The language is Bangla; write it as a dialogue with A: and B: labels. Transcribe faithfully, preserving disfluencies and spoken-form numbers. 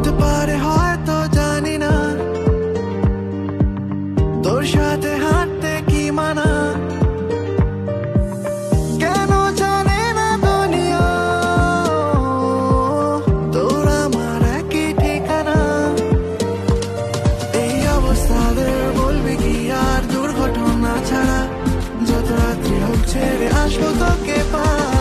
A: হতে পারে হয়তো জানি না, তোর সাথে হাঁটতে কি মানা। কেন জানে না দুনিয়া তোর আমার একই ঠিকানা। এই অবস্থাদের বলবি কি আর দুর্ঘটনা ছাড়া, যত রাত্রি হোক ছেড়ে আসবো তোকে পা